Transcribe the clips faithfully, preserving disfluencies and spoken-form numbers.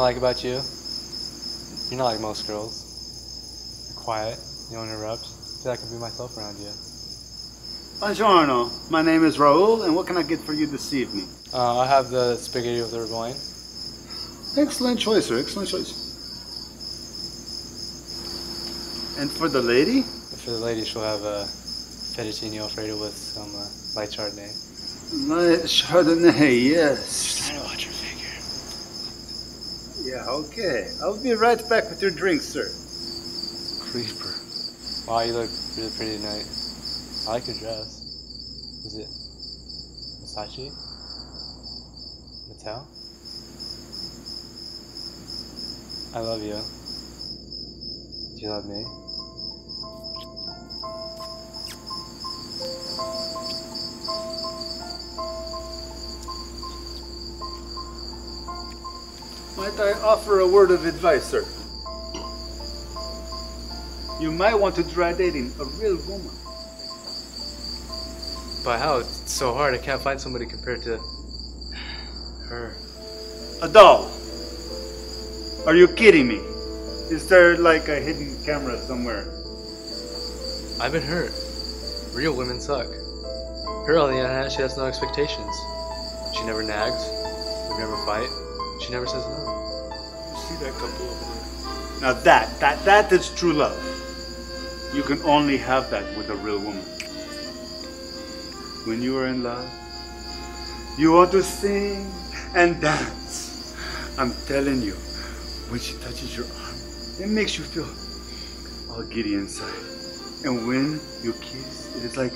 like about you? You're not like most girls. You're quiet, you don't interrupt. I feel like I can be myself around you. Buongiorno, my name is Raul, and what can I get for you this evening? Uh, I'll have the spaghetti with the Erboine. Excellent choice, sir, excellent choice. And for the lady? For the lady, she'll have a fettuccine alfredo with some uh, light chardonnay. Light chardonnay, yes. Just trying to watch her figure. Yeah, okay. I'll be right back with your drink, sir. Creeper. Wow, you look really pretty tonight. I like your dress. Is it Versace? Mattel? I love you. Do you love me? Might I offer a word of advice, sir? You might want to try dating a real woman. But how? It's so hard. I can't find somebody compared to her. A doll. Are you kidding me? Is there like a hidden camera somewhere? I've been hurt. Real women suck. Her, on the other hand, she has no expectations. She never nags. We never fight. She never says no. You see that couple over there? Now that, that, that is true love. You can only have that with a real woman. When you are in love, you want to sing and dance. I'm telling you, when she touches your arm, it makes you feel all giddy inside. And when you kiss, it is like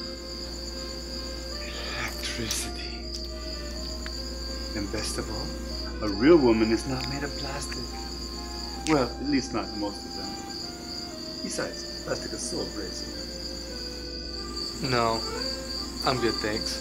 electricity. And best of all, a real woman is not made of plastic. Well, at least not most of them. Besides, plastic is so abrasive. No. I'm good, thanks.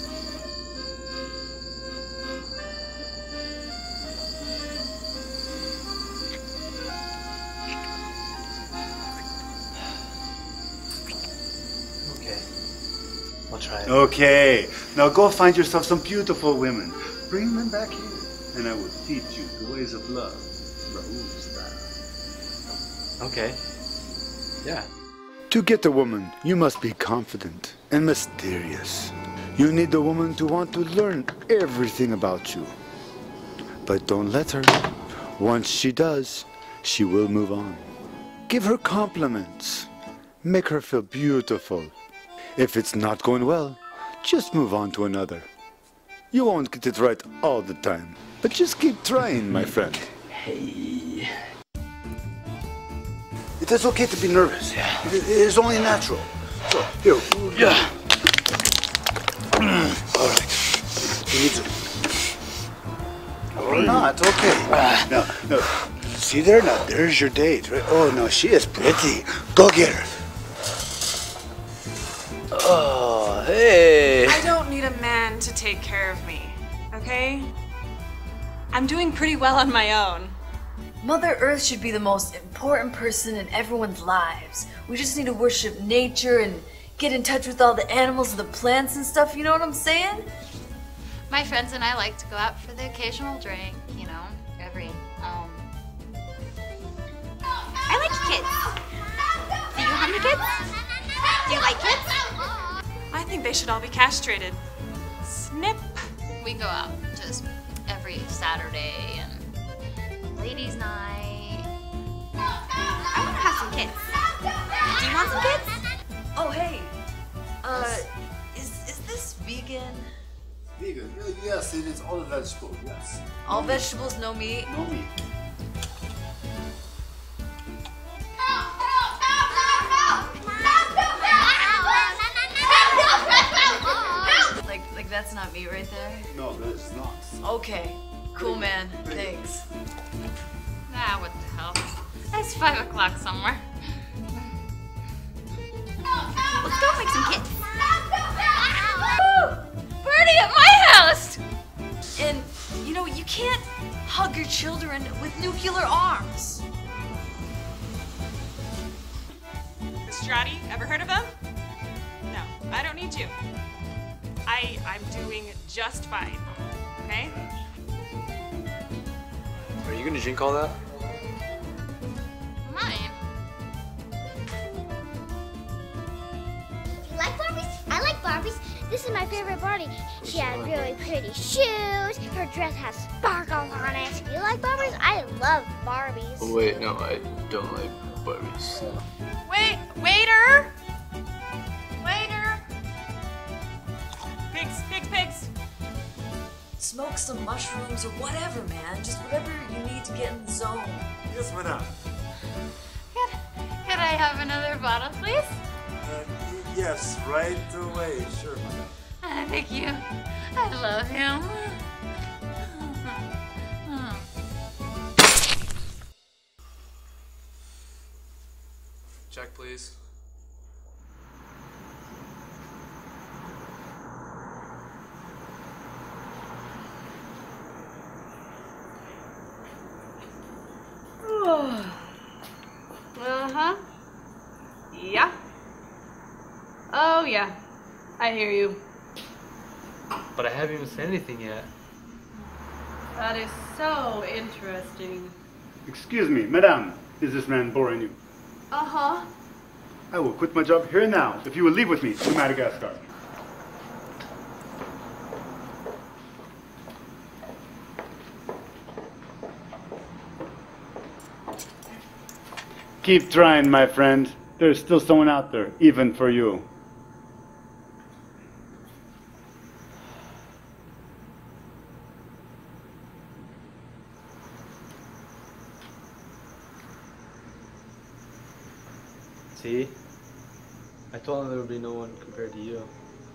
Okay. I'll try it. Okay. Now go find yourself some beautiful women. Bring them back here, and I will teach you the ways of love, Raul style. Okay. Yeah. To get a woman, you must be confident and mysterious. You need a woman to want to learn everything about you. But don't let her. Once she does, she will move on. Give her compliments. Make her feel beautiful. If it's not going well, just move on to another. You won't get it right all the time, but just keep trying, my friend. Hey. It is okay to be nervous. Yeah. It is only natural. So, here. Yeah. All right. You need to... Or not, okay. Now, no. See there? Now, there's your date, right? Oh, no, she is pretty. Go get her. Oh, hey. I don't need a man to take care of me, okay? I'm doing pretty well on my own. Mother Earth should be the most important person in everyone's lives. We just need to worship nature and get in touch with all the animals and the plants and stuff, you know what I'm saying? My friends and I like to go out for the occasional drink, you know, every, um... I like kids. Do you have any kids? Do you like kids? I think they should all be castrated. Snip. We go out just every Saturday and ladies' night. I want to have some kids. Do you want some kids? Oh, hey. Uh, is, is this vegan? Vegan? Yes, it is all vegetable, yes. All vegetables, no meat? No meat. Like, like that's not meat right there? No, that is not. Okay. Cool, man. Thanks. Ah, what the hell. It's five o'clock somewhere. Let's go make some kids. Woo! Party at my house! And, you know, you can't hug your children with nuclear arms. Strati, ever heard of him? No, I don't need you. I, I'm doing just fine, okay? Are you You gonna drink all that? Mine. You like Barbies? I like Barbies. This is my favorite Barbie. She has really pretty shoes. Her dress has sparkles on it. You like Barbies? I love Barbies. Oh, wait, no, I don't like Barbies. Wait, waiter! Waiter! Pigs, pigs, pigs! Smoke some mushrooms or whatever, man. Just whatever you need to get in the zone. Yes, madame. Could, could I have another bottle, please? Uh, y- yes, right away. Sure, madame. Uh, thank you. I love him. Check, please. Uh-huh. Yeah. Oh, yeah. I hear you. But I haven't even said anything yet. That is so interesting. Excuse me, madame. Is this man boring you? Uh-huh. I will quit my job here now if you will leave with me to Madagascar. Keep trying, my friend. There's still someone out there, even for you. See? I told him there would be no one compared to you.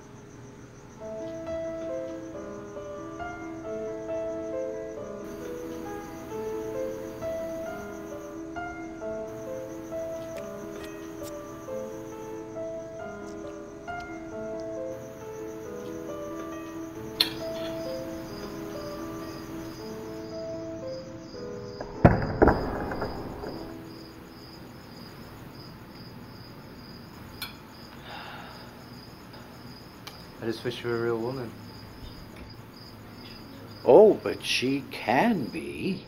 I just wish you were a real woman. Oh, but she can be.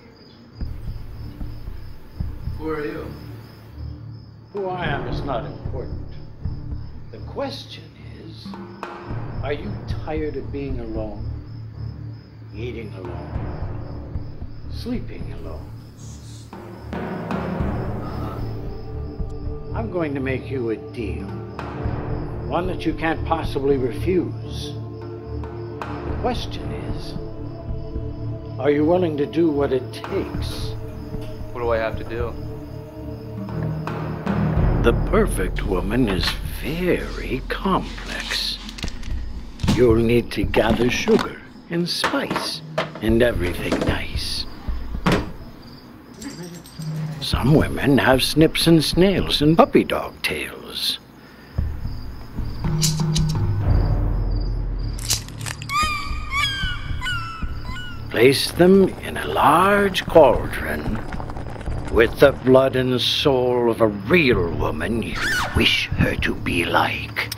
Who are you? Who I am is not important. The question is, are you tired of being alone? Eating alone? Sleeping alone? I'm going to make you a deal. One that you can't possibly refuse. The question is, are you willing to do what it takes? What do I have to do? The perfect woman is very complex. You'll need to gather sugar and spice and everything nice. Some women have snips and snails and puppy dog tails. Place them in a large cauldron with the blood and soul of a real woman you wish her to be like.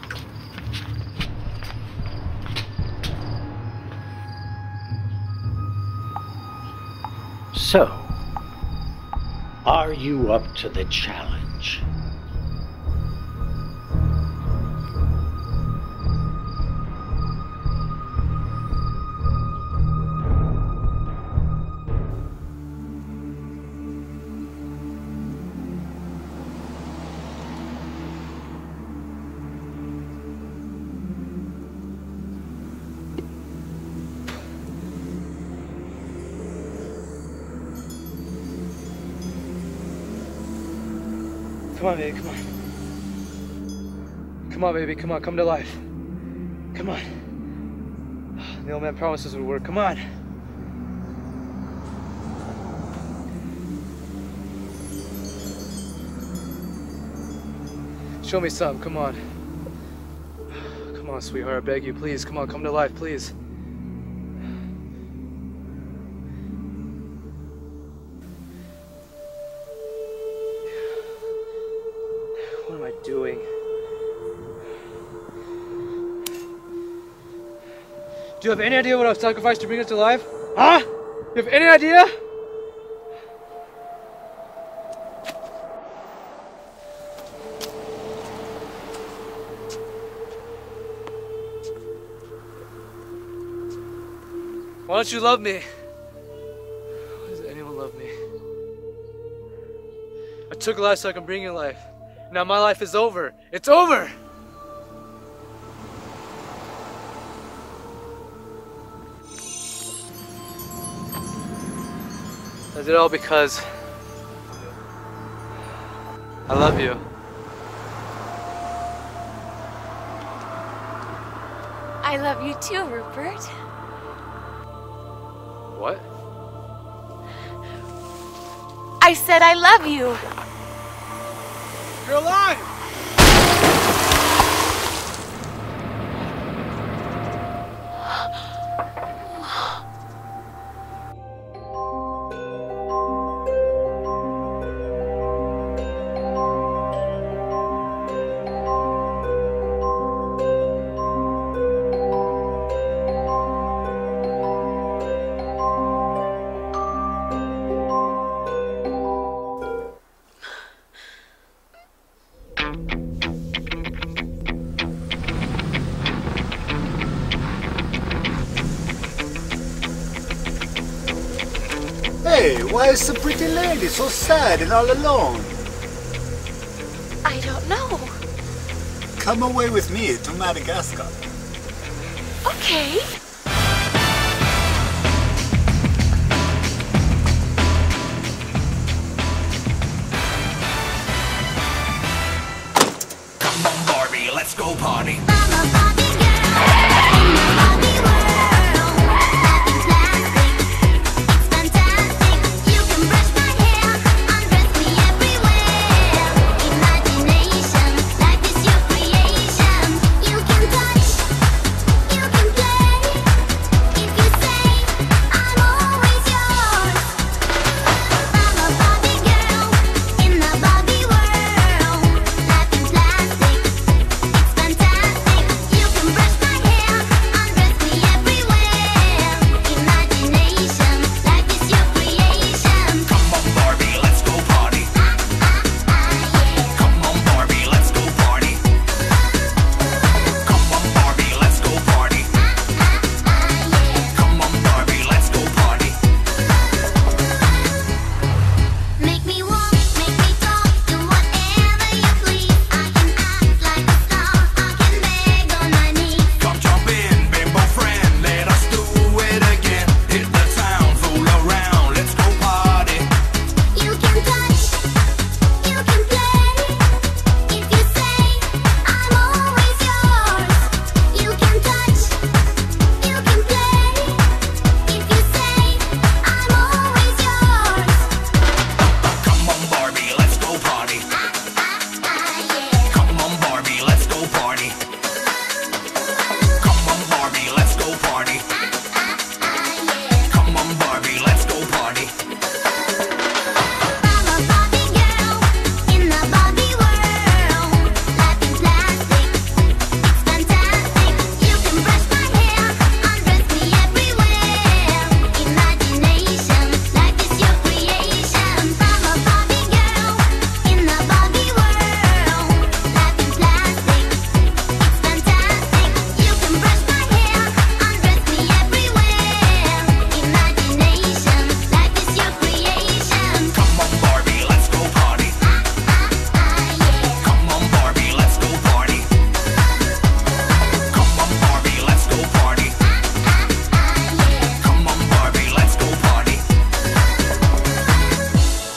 So, are you up to the challenge? Come on, baby, come on. Come on, baby, come on, come to life. Come on. The old man promised this would work. Come on. Show me some, come on. Come on, sweetheart, I beg you, please. Come on, come to life, please. What am I doing? Do you have any idea what I've sacrificed to bring us to life? Huh? You have any idea? Why don't you love me? Why does anyone love me? I took life so I can bring you life. Now my life is over. It's over! I did it all because I love you. I love you too, Rupert. What? I said I love you. You're alive! Hey, why is the pretty lady so sad and all alone? I don't know. Come away with me to Madagascar. Okay. Come on, Barbie, let's go party.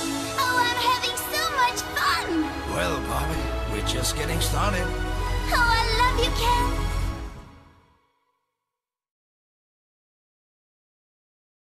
Well, Bobby, we're just getting started. Oh,